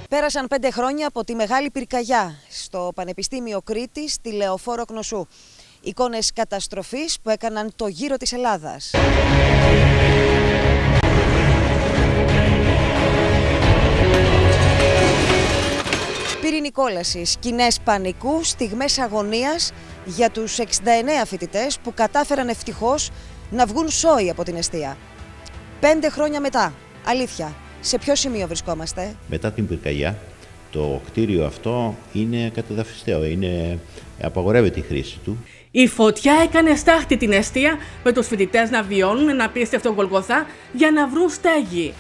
Πέρασαν 5 χρόνια από τη μεγάλη πυρκαγιά στο Πανεπιστήμιο Κρήτης, στη Λεωφόρο Κνωσού. Εικόνες καταστροφής που έκαναν το γύρο της Ελλάδας. Πυρηνική κόλαση, σκηνές πανικού, στιγμές αγωνίας για τους 69 φοιτητές που κατάφεραν ευτυχώς να βγουν σώοι από την εστία. 5 χρόνια μετά, αλήθεια, σε ποιο σημείο βρισκόμαστε? Μετά την πυρκαγιά, το κτίριο αυτό είναι κατεδαφιστέο, απαγορεύεται η χρήση του. Η φωτιά έκανε στάχτη την εστία, με τους φοιτητές να βιώνουν ένα απίστευτο Γολγοθά για να βρουν στέγη.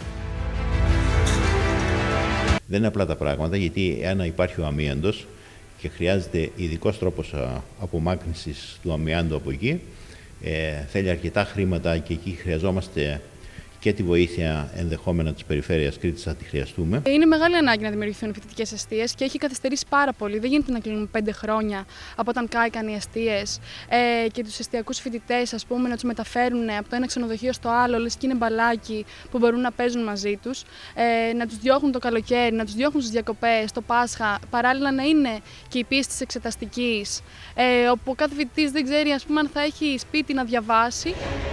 Δεν είναι απλά τα πράγματα, γιατί αν υπάρχει ο αμίαντος και χρειάζεται ειδικός τρόπος απομάκρυνσης του αμιάντου από εκεί, θέλει αρκετά χρήματα και εκεί χρειαζόμαστε και τη βοήθεια ενδεχόμενα της περιφέρειας Κρήτης, θα τη χρειαστούμε. Είναι μεγάλη ανάγκη να δημιουργηθούν φοιτητικές εστίες και έχει καθυστερήσει πάρα πολύ. Δεν γίνεται να κλείνουμε 5 χρόνια από όταν κάηκαν οι εστίες και τους εστιακούς φοιτητές, ας πούμε, να τους μεταφέρουν από το ένα ξενοδοχείο στο άλλο, λες και είναι μπαλάκι που μπορούν να παίζουν μαζί τους, να τους διώχνουν το καλοκαίρι, να τους διώχνουν στις διακοπές, το Πάσχα, παράλληλα να είναι και η πίστη της εξεταστικής, όπου ο κάθε φοιτητής δεν ξέρει, ας πούμε, αν θα έχει σπίτι να διαβάσει.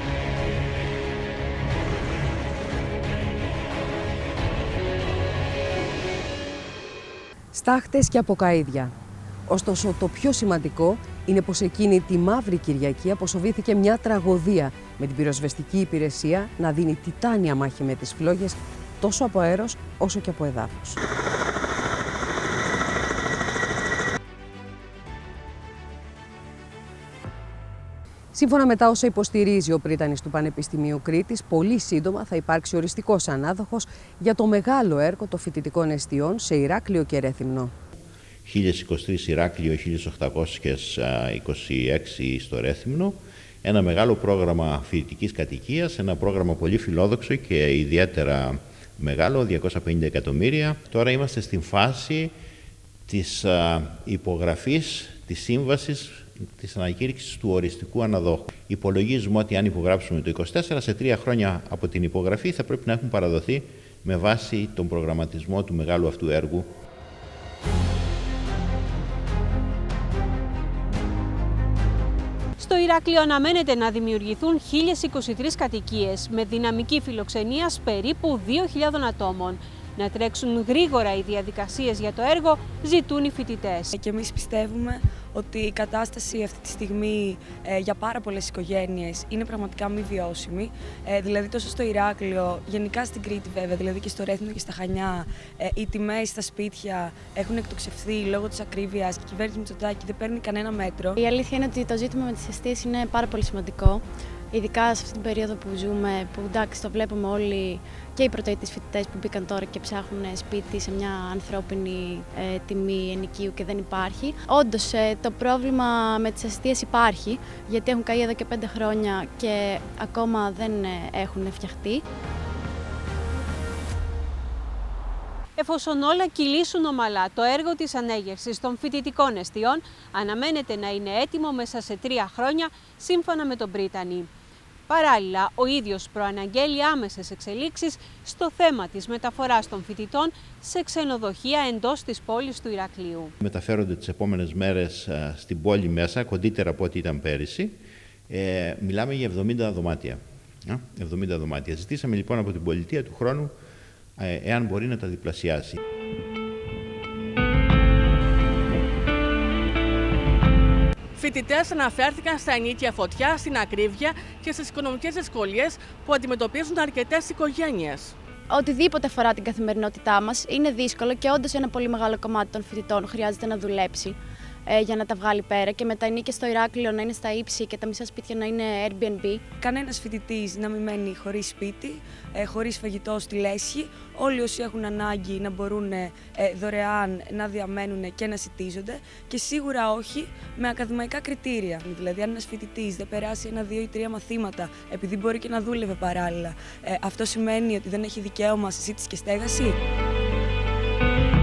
Στάχτες και αποκαΐδια. Ωστόσο, το πιο σημαντικό είναι πως εκείνη τη Μαύρη Κυριακή αποσοβήθηκε μια τραγωδία, με την πυροσβεστική υπηρεσία να δίνει τιτάνια μάχη με τις φλόγες, τόσο από αέρος όσο και από εδάφους. Σύμφωνα με τα όσα υποστηρίζει ο πρίτανης του Πανεπιστημίου Κρήτης, πολύ σύντομα θα υπάρξει οριστικός ανάδοχος για το μεγάλο έργο των φοιτητικών εστιών σε Ηράκλειο και Ρέθυμνο. 1023 Ηράκλειο, 1826 στο Ρέθυμνο. Ένα μεγάλο πρόγραμμα φοιτητικής κατοικίας, ένα πρόγραμμα πολύ φιλόδοξο και ιδιαίτερα μεγάλο, 250 εκατομμύρια. Τώρα είμαστε στην φάση της υπογραφής της σύμβασης της ανακήρυξης του οριστικού αναδόχου. Υπολογίζουμε ότι αν υπογράψουμε το 24, σε 3 χρόνια από την υπογραφή θα πρέπει να έχουν παραδοθεί με βάση τον προγραμματισμό του μεγάλου αυτού έργου. Στο Ηράκλειο αναμένεται να δημιουργηθούν 1023 κατοικίες με δυναμική φιλοξενίας περίπου 2.000 ατόμων. Να τρέξουν γρήγορα οι διαδικασίες για το έργο ζητούν οι φοιτητές. Και εμείς πιστεύουμε ότι η κατάσταση αυτή τη στιγμή για πάρα πολλές οικογένειες είναι πραγματικά μη βιώσιμη. Δηλαδή τόσο στο Ηράκλειο, γενικά στην Κρήτη βέβαια, δηλαδή και στο Ρέθυμνο και στα Χανιά, οι τιμές στα σπίτια έχουν εκτοξευθεί λόγω της ακρίβειας και η κυβέρνηση Μητσοτάκη δεν παίρνει κανένα μέτρο. Η αλήθεια είναι ότι το ζήτημα με τις εστίες είναι πάρα πολύ σημαντικό. Ειδικά σε αυτή την περίοδο που ζούμε, που εντάξει το βλέπουμε όλοι και οι πρωτοετής φοιτητές που μπήκαν τώρα και ψάχνουν σπίτι σε μια ανθρώπινη τιμή ενοικίου και δεν υπάρχει. Όντως το πρόβλημα με τις εστίες υπάρχει, γιατί έχουν καεί εδώ και 5 χρόνια και ακόμα δεν έχουν φτιαχτεί. Εφόσον όλα κυλήσουν ομαλά, το έργο της ανέγερσης των φοιτητικών εστιών αναμένεται να είναι έτοιμο μέσα σε 3 χρόνια, σύμφωνα με τον πρίτανη. Παράλληλα, ο ίδιος προαναγγέλει άμεσες εξελίξεις στο θέμα της μεταφοράς των φοιτητών σε ξενοδοχεία εντός της πόλης του Ηρακλείου. Μεταφέρονται τις επόμενες μέρες στην πόλη μέσα, κοντύτερα από ό,τι ήταν πέρυσι. Μιλάμε για 70 δωμάτια. 70 δωμάτια. Ζητήσαμε λοιπόν από την πολιτεία του χρόνου εάν μπορεί να τα διπλασιάσει. Φοιτητές αναφέρθηκαν στα ενίκια φωτιά, στην ακρίβεια και στις οικονομικές δυσκολίες που αντιμετωπίζουν αρκετές οικογένειες. Οτιδήποτε αφορά την καθημερινότητά μας είναι δύσκολο και όντως ένα πολύ μεγάλο κομμάτι των φοιτητών χρειάζεται να δουλέψει για να τα βγάλει πέρα και με τα ενίκια στο Ηράκλειο να είναι στα ύψη και τα μισά σπίτια να είναι Airbnb. Κανένας φοιτητής να μην μένει χωρίς σπίτι, χωρίς φαγητό στη λέσχη. Όλοι όσοι έχουν ανάγκη να μπορούν δωρεάν να διαμένουν και να σιτίζονται και σίγουρα όχι με ακαδημαϊκά κριτήρια. Δηλαδή, αν ένας φοιτητής δεν περάσει 1, 2 ή 3 μαθήματα, επειδή μπορεί και να δούλευε παράλληλα, αυτό σημαίνει ότι δεν έχει δικαίωμα σε σύντηση και στέγαση.